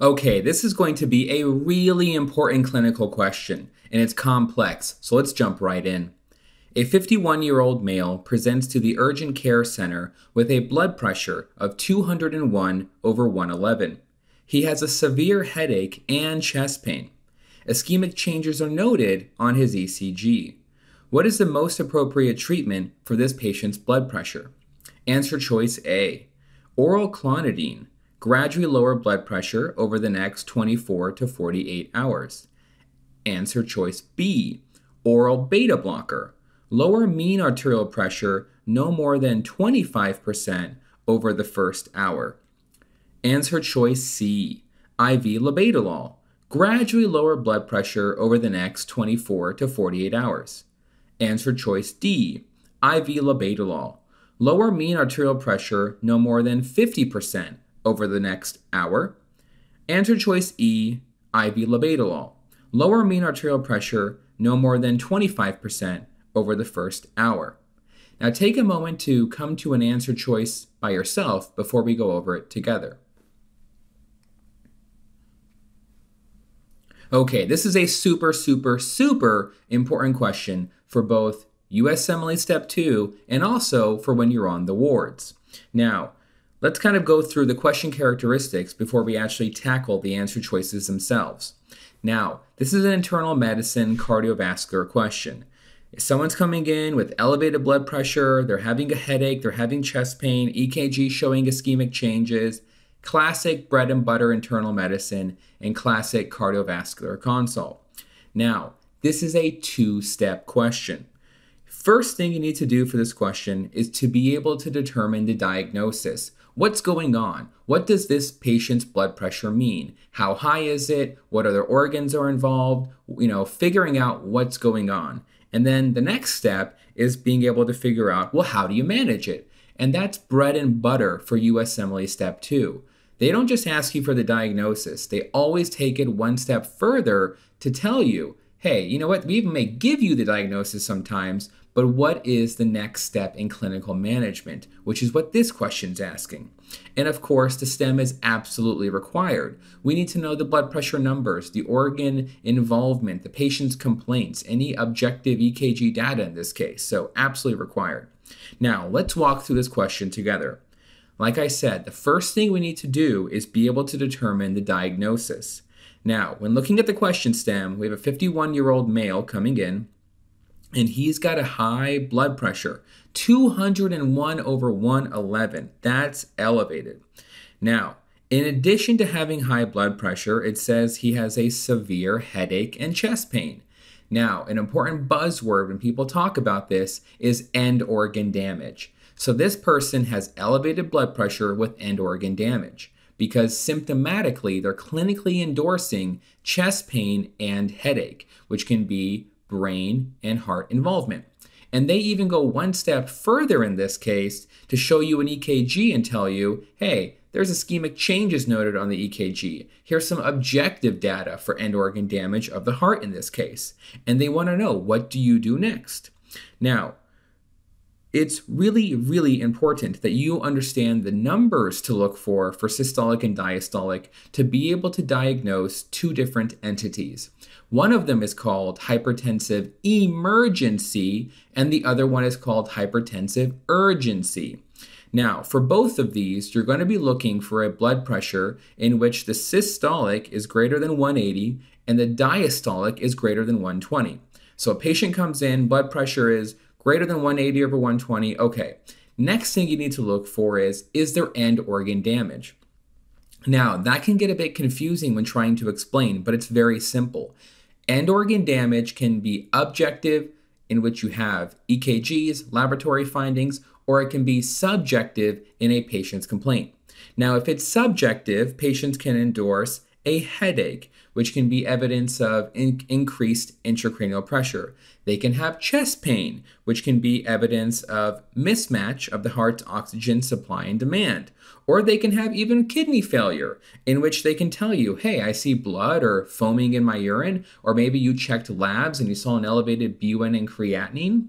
Okay, this is going to be a really important clinical question, and it's complex, so let's jump right in. A 51-year-old male presents to the urgent care center with a blood pressure of 201 over 111. He has a severe headache and chest pain. Ischemic changes are noted on his ECG. What is the most appropriate treatment for this patient's blood pressure? Answer choice A, oral clonidine, gradually lower blood pressure over the next 24 to 48 hours. Answer choice B, oral beta blocker, lower mean arterial pressure no more than 25% over the first hour. Answer choice C, IV labetalol, gradually lower blood pressure over the next 24 to 48 hours. Answer choice D, IV labetalol, lower mean arterial pressure no more than 50% over the next hour. Answer choice E, IV labetalol, lower mean arterial pressure no more than 25% over the first hour. Now take a moment to come to an answer choice by yourself before we go over it together. Okay, this is a super important question for both USMLE Step 2 and also for when you're on the wards. Now, let's kind of go through the question characteristics before we actually tackle the answer choices themselves. Now, this is an internal medicine cardiovascular question. If someone's coming in with elevated blood pressure, they're having a headache, they're having chest pain, EKG showing ischemic changes, classic bread and butter internal medicine, and classic cardiovascular consult. Now, this is a two-step question. First thing you need to do for this question is to be able to determine the diagnosis. What's going on? What does this patient's blood pressure mean? How high is it? What other organs are involved? Figuring out what's going on. And then the next step is being able to figure out, well, how do you manage it? And that's bread and butter for USMLE Step 2. They don't just ask you for the diagnosis. They always take it one step further to tell you, hey, you know what? We even may give you the diagnosis sometimes, but what is the next step in clinical management, which is what this question's asking. And of course, the STEM is absolutely required. We need to know the blood pressure numbers, the organ involvement, the patient's complaints, any objective EKG data in this case, so absolutely required. Now, let's walk through this question together. Like I said, the first thing we need to do is be able to determine the diagnosis. Now, when looking at the question stem, we have a 51-year-old male coming in, and he's got a high blood pressure, 201 over 111. That's elevated. Now, in addition to having high blood pressure, it says he has a severe headache and chest pain. Now, an important buzzword when people talk about this is end organ damage. So this person has elevated blood pressure with end organ damage because symptomatically they're clinically endorsing chest pain and headache, which can be brain and heart involvement. And they even go one step further in this case to show you an EKG and tell you, hey, there's ischemic changes noted on the EKG. Here's some objective data for end organ damage of the heart in this case. And they want to know, what do you do next? Now, it's really important that you understand the numbers to look for systolic and diastolic to be able to diagnose two different entities. One of them is called hypertensive emergency, and the other one is called hypertensive urgency. Now, for both of these, you're going to be looking for a blood pressure in which the systolic is greater than 180 and the diastolic is greater than 120. So a patient comes in, blood pressure is greater than 180 over 120. Okay, next thing you need to look for is there end organ damage? Now, that can get a bit confusing when trying to explain, but it's very simple. End organ damage can be objective, in which you have EKGs, laboratory findings, or it can be subjective in a patient's complaint. Now, if it's subjective, patients can endorse a headache, which can be evidence of increased intracranial pressure. They can have chest pain, which can be evidence of mismatch of the heart's oxygen supply and demand. Or they can have even kidney failure, in which they can tell you, hey, I see blood or foaming in my urine, or maybe you checked labs and you saw an elevated BUN and creatinine.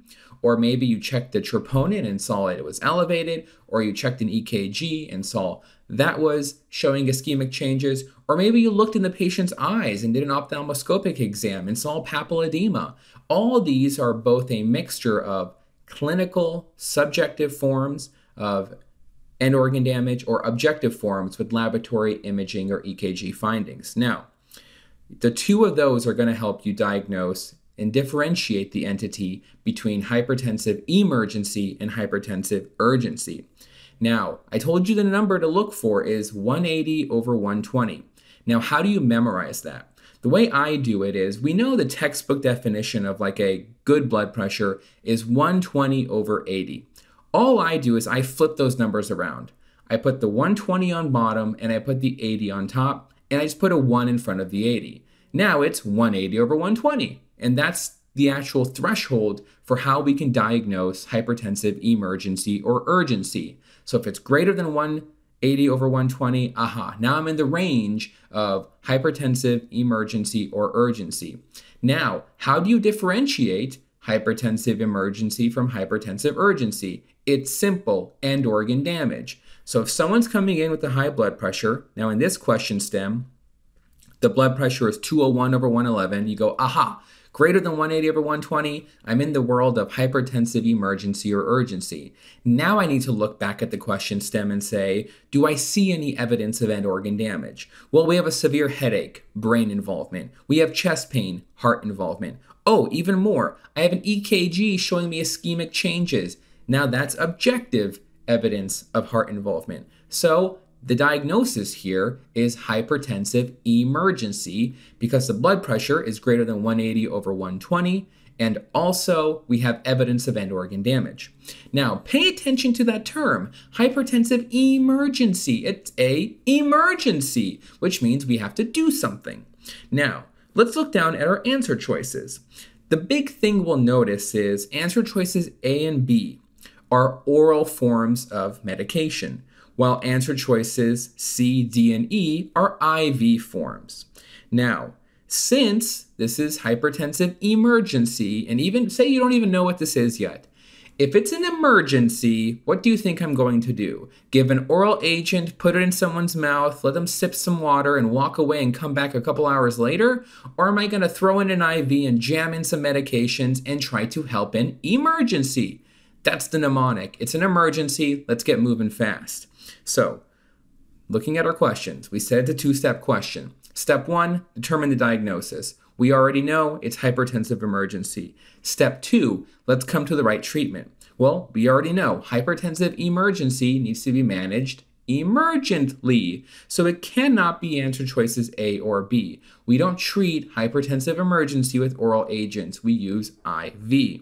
or maybe you checked the troponin and saw it was elevated, or you checked an EKG and saw that was showing ischemic changes, or maybe you looked in the patient's eyes and did an ophthalmoscopic exam and saw papilledema. All these are both a mixture of clinical, subjective forms of end organ damage or objective forms with laboratory imaging or EKG findings. Now, the two of those are going to help you diagnose and differentiate the entity between hypertensive emergency and hypertensive urgency. Now, I told you the number to look for is 180 over 120. Now, how do you memorize that? The way I do it is, we know the textbook definition of like a good blood pressure is 120 over 80. All I do is I flip those numbers around. I put the 120 on bottom and I put the 80 on top, and I just put a 1 in front of the 80. Now it's 180 over 120, and that's the actual threshold for how we can diagnose hypertensive emergency or urgency. So if it's greater than 180 over 120, now I'm in the range of hypertensive emergency or urgency. Now, how do you differentiate hypertensive emergency from hypertensive urgency? It's simple: end organ damage. So if someone's coming in with a high blood pressure, now in this question stem, the blood pressure is 201 over 111, you go, greater than 180 over 120, I'm in the world of hypertensive emergency or urgency. Now I need to look back at the question stem and say, do I see any evidence of end organ damage? Well, we have a severe headache, brain involvement. We have chest pain, heart involvement. Oh, even more, I have an EKG showing me ischemic changes. Now that's objective evidence of heart involvement. So the diagnosis here is hypertensive emergency because the blood pressure is greater than 180 over 120, and also we have evidence of end organ damage. Now, pay attention to that term, hypertensive emergency. It's an emergency, which means we have to do something. Now, let's look down at our answer choices. The big thing we'll notice is answer choices A and B are oral forms of medication, while answer choices C, D, and E are IV forms. Now, since this is hypertensive emergency, and even say you don't even know what this is yet, if it's an emergency, what do you think I'm going to do? Give an oral agent, put it in someone's mouth, let them sip some water and walk away and come back a couple hours later? Or am I going to throw in an IV and jam in some medications and try to help an emergency? That's the mnemonic. It's an emergency. Let's get moving fast. So, looking at our questions, we said it's a two-step question. Step 1, determine the diagnosis. We already know it's hypertensive emergency. Step 2, let's come to the right treatment. Well, we already know hypertensive emergency needs to be managed emergently. So it cannot be answer choices A or B. We don't treat hypertensive emergency with oral agents. We use IV.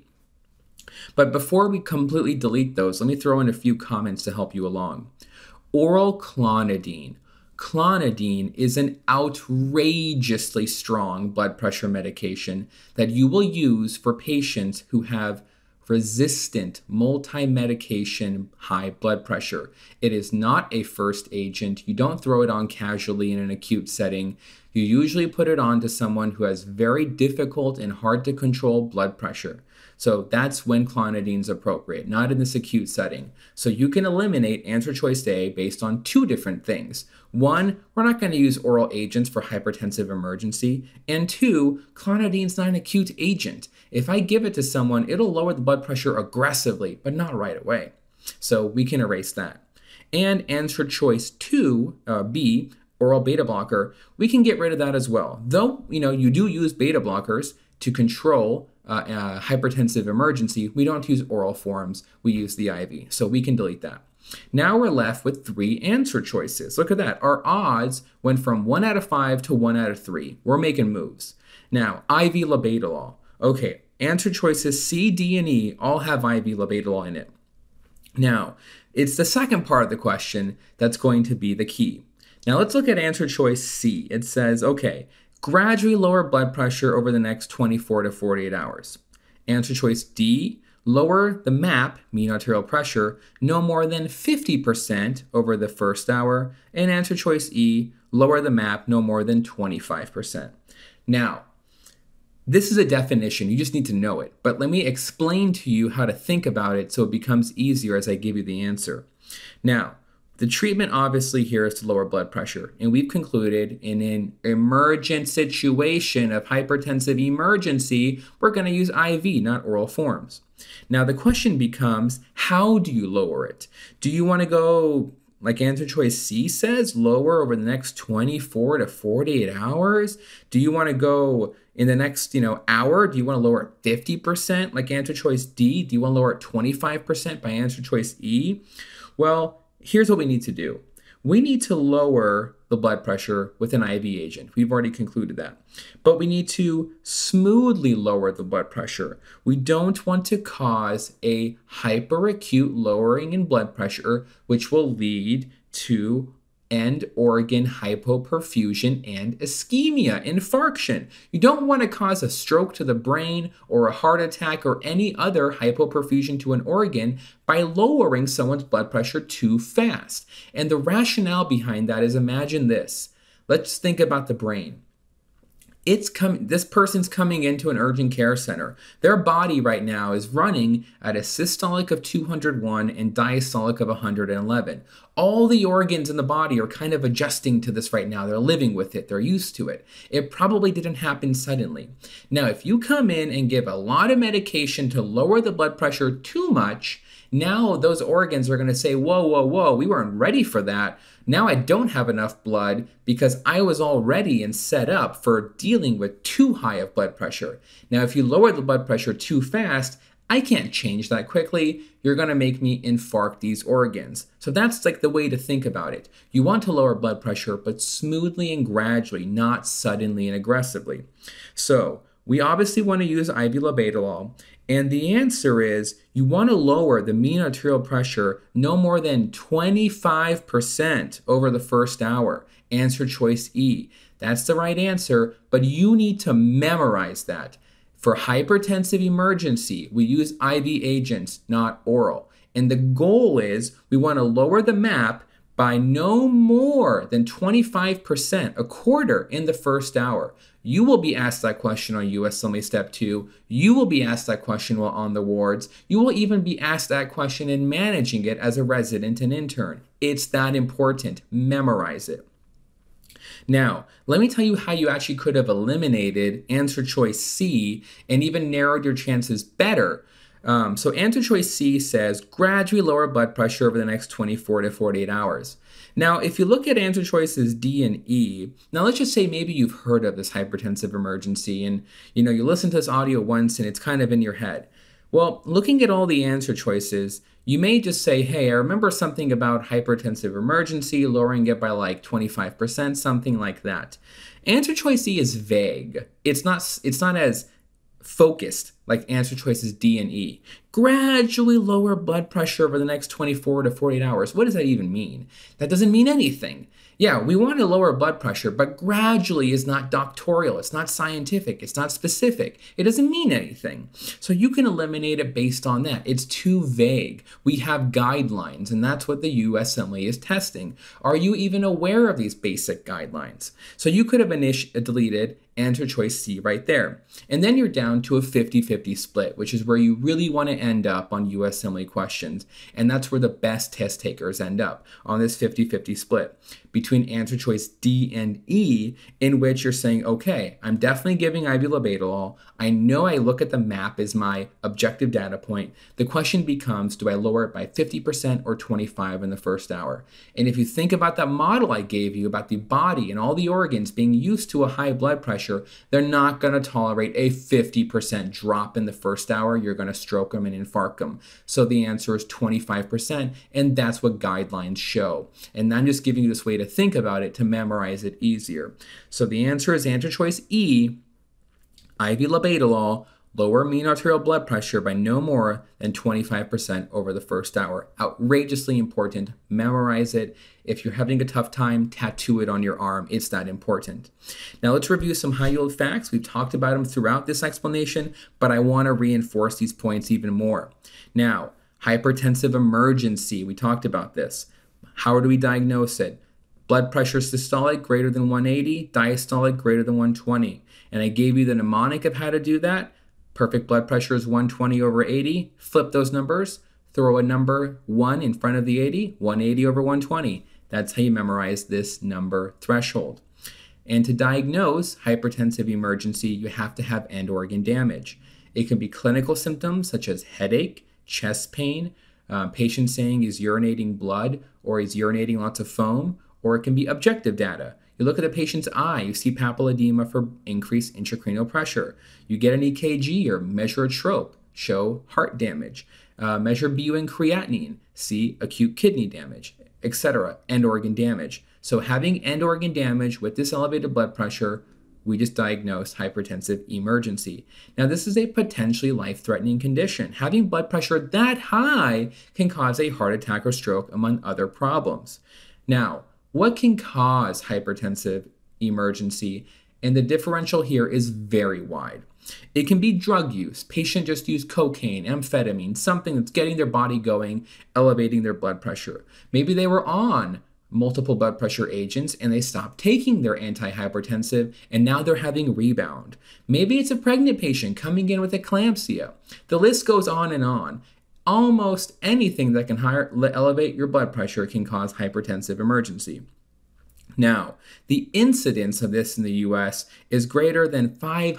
But before we completely delete those, let me throw in a few comments to help you along. Oral clonidine. Clonidine is an outrageously strong blood pressure medication that you will use for patients who have resistant multi-medication high blood pressure. It is not a first agent. You don't throw it on casually in an acute setting. You usually put it on to someone who has very difficult and hard to control blood pressure. So that's when clonidine is appropriate, not in this acute setting. So you can eliminate answer choice A based on two different things. One, we're not going to use oral agents for hypertensive emergency. And two, clonidine is not an acute agent. If I give it to someone, it'll lower the blood pressure aggressively, but not right away. So we can erase that. And answer choice 2, B, oral beta blocker, we can get rid of that as well. Though, you do use beta blockers to control hypertensive emergency, we don't use oral forms, we use the IV. So we can delete that. Now we're left with 3 answer choices. Look at that. Our odds went from 1 out of 5 to 1 out of 3. We're making moves. Now, IV labetalol. Okay, answer choices C, D, and E all have IV labetalol in it. Now, it's the second part of the question that's going to be the key. Now let's look at answer choice C. It says, okay, gradually lower blood pressure over the next 24 to 48 hours. Answer choice D, lower the MAP, mean arterial pressure, no more than 50% over the first hour. And answer choice E, lower the MAP no more than 25%. Now, This is a definition, you just need to know it. But let me explain to you how to think about it so it becomes easier as I give you the answer. Now, the treatment obviously here is to lower blood pressure, and we've concluded in an emergent situation of hypertensive emergency, we're going to use IV, not oral forms. Now the question becomes, how do you lower it? Do you want to go, like answer choice C says, lower over the next 24 to 48 hours? Do you want to go in the next hour? Do you want to lower it 50% like answer choice D? Do you want to lower it 25% by answer choice E? Well, here's what we need to do. We need to lower the blood pressure with an IV agent. We've already concluded that. But we need to smoothly lower the blood pressure. We don't want to cause a hyperacute lowering in blood pressure, which will lead to end organ hypoperfusion and ischemia, infarction. You don't want to cause a stroke to the brain or a heart attack or any other hypoperfusion to an organ by lowering someone's blood pressure too fast. And the rationale behind that is, imagine this. Let's think about the brain. This person's coming into an urgent care center. Their body right now is running at a systolic of 201 and diastolic of 111. All the organs in the body are kind of adjusting to this right now. They're living with it. They're used to it. It probably didn't happen suddenly. Now, if you come in and give a lot of medication to lower the blood pressure too much, now those organs are going to say, whoa, whoa, whoa, we weren't ready for that. Now I don't have enough blood because I was all ready and set up for dealing with too high of blood pressure. Now, if you lower the blood pressure too fast, I can't change that quickly. You're going to make me infarct these organs. So that's like the way to think about it. You want to lower blood pressure, but smoothly and gradually, not suddenly and aggressively. So we obviously want to use IV labetalol. And the answer is you want to lower the mean arterial pressure no more than 25% over the first hour. Answer choice E. That's the right answer, but you need to memorize that. For hypertensive emergency, we use IV agents, not oral. And the goal is we want to lower the MAP by no more than 25%, a quarter in the first hour. You will be asked that question on USMLE Step 2. You will be asked that question while on the wards. You will even be asked that question in managing it as a resident and intern. It's that important. Memorize it. Now, let me tell you how you actually could have eliminated answer choice C and even narrowed your chances better. So answer choice C says gradually lower blood pressure over the next 24 to 48 hours. Now, if you look at answer choices D and E, now let's just say maybe you've heard of this hypertensive emergency and you listen to this audio once and it's kind of in your head. Well, looking at all the answer choices, you may just say, hey, I remember something about hypertensive emergency, lowering it by like 25%, something like that. Answer choice E is vague. It's not as focused like answer choices D and E. Gradually lower blood pressure over the next 24 to 48 hours. What does that even mean? That doesn't mean anything. Yeah, we want to lower blood pressure, but gradually is not doctoral. It's not scientific. It's not specific. It doesn't mean anything. So you can eliminate it based on that. It's too vague. We have guidelines, and that's what the USMLE is testing. Are you even aware of these basic guidelines? So you could have deleted answer choice C right there. And then you're down to a 50-50 split, which is where you really want to end up on USMLE questions. And that's where the best test takers end up, on this 50-50 split between answer choice D and E, in which you're saying, okay, I'm definitely giving IV labetalol. I know I look at the MAP as my objective data point. The question becomes, do I lower it by 50% or 25% in the first hour? And if you think about that model I gave you about the body and all the organs being used to a high blood pressure, they're not going to tolerate a 50% drop in the first hour. You're going to stroke them and infarct them. So the answer is 25%, and that's what guidelines show. And I'm just giving you this way to think about it to memorize it easier. So the answer is answer choice E, IV labetalol, lower mean arterial blood pressure by no more than 25% over the first hour. Outrageously important. Memorize it. If you're having a tough time, tattoo it on your arm. It's that important. Now let's review some high-yield facts. We've talked about them throughout this explanation, but I want to reinforce these points even more. Now, hypertensive emergency. We talked about this. How do we diagnose it? Blood pressure systolic greater than 180, diastolic greater than 120. And I gave you the mnemonic of how to do that. Perfect blood pressure is 120 over 80. Flip those numbers. Throw a number 1 in front of the 80, 180 over 120. That's how you memorize this number threshold. And to diagnose hypertensive emergency, you have to have end organ damage. It can be clinical symptoms such as headache, chest pain, patient saying he's urinating blood or he's urinating lots of foam, or it can be objective data. You look at the patient's eye, you see papilledema for increased intracranial pressure. You get an EKG or measure a trope, show heart damage. Measure BUN creatinine, see acute kidney damage, etc., end organ damage. So having end organ damage with this elevated blood pressure, we just diagnosed hypertensive emergency. Now, this is a potentially life-threatening condition. Having blood pressure that high can cause a heart attack or stroke, among other problems. Now, what can cause hypertensive emergency? And the differential here is very wide. It can be drug use. Patient just used cocaine, amphetamine, something that's getting their body going, elevating their blood pressure. Maybe they were on multiple blood pressure agents and they stopped taking their antihypertensive and now they're having rebound. Maybe it's a pregnant patient coming in with eclampsia. The list goes on and on. Almost anything that can elevate your blood pressure can cause hypertensive emergency. Now, the incidence of this in the US is greater than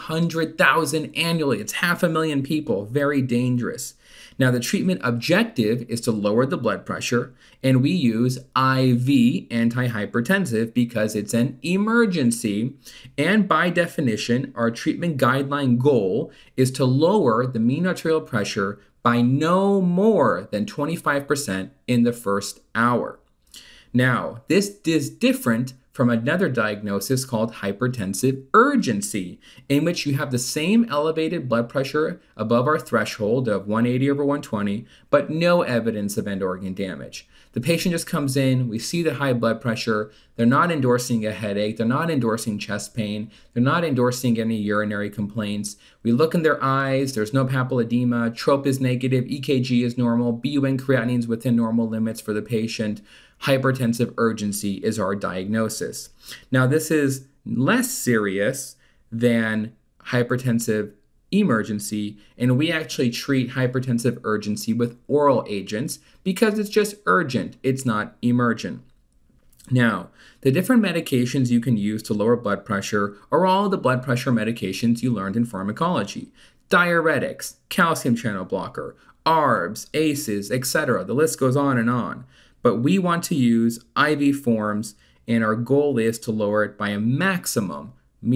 500,000 annually. It's 500,000 people, very dangerous. Now, the treatment objective is to lower the blood pressure, and we use IV antihypertensive because it's an emergency. And by definition, our treatment guideline goal is to lower the mean arterial pressure by no more than 25% in the first hour. Now, this is different from another diagnosis called hypertensive urgency, in which you have the same elevated blood pressure above our threshold of 180 over 120, but no evidence of end organ damage. The patient just comes in, we see the high blood pressure, they're not endorsing a headache, they're not endorsing chest pain, they're not endorsing any urinary complaints. We look in their eyes, there's no papilledema, trope is negative, EKG is normal, BUN creatinine is within normal limits for the patient. Hypertensive urgency is our diagnosis. Now, this is less serious than hypertensive emergency, and we actually treat hypertensive urgency with oral agents because it's just urgent, it's not emergent. Now, the different medications you can use to lower blood pressure are all the blood pressure medications you learned in pharmacology. Diuretics, calcium channel blocker, ARBs, ACEs, etc. The list goes on and on. But we want to use IV forms, and our goal is to lower it by a maximum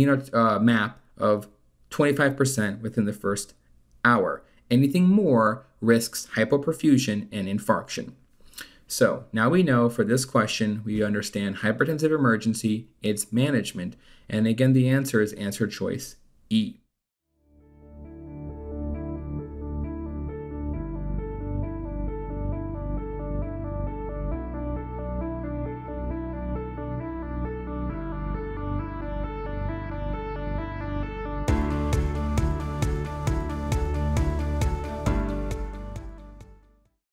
MAP of 25% within the first hour. Anything more risks hypoperfusion and infarction. So now we know for this question, we understand hypertensive emergency, its management, and again, the answer is answer choice E.